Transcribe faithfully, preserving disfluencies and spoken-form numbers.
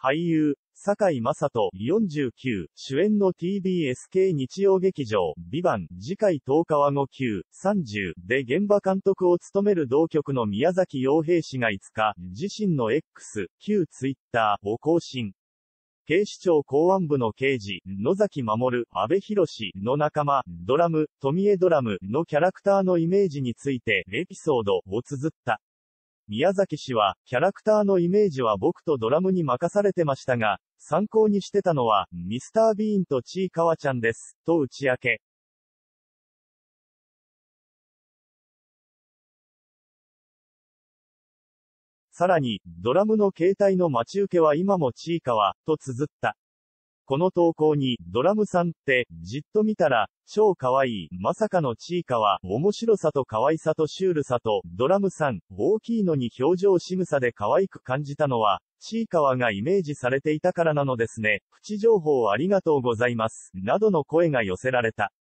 俳優、堺雅人、よんじゅうきゅう、主演の ティービーエス 系日曜劇場、ビバン、次回とおかはご、きゅう、さんじゅう、で現場監督を務める同局の宮崎洋平氏がいつか、自身の X、旧ツイッターを更新。警視庁公安部の刑事、野崎守、阿部寛の仲間、ドラム、富江ドラムのキャラクターのイメージについて、エピソードを綴った。宮崎氏は、キャラクターのイメージは僕とドラムに任されてましたが、参考にしてたのは、ミスタービーンとちいかわちゃんです、と打ち明け。さらに、ドラムの携帯の待ち受けは今もちいかわ、と綴った。この投稿に、ドラムさんって、じっと見たら、超可愛い、まさかのちいかわ、面白さと可愛さとシュールさと、ドラムさん、大きいのに表情仕草で可愛く感じたのは、ちいかわがイメージされていたからなのですね。プチ情報ありがとうございます。などの声が寄せられた。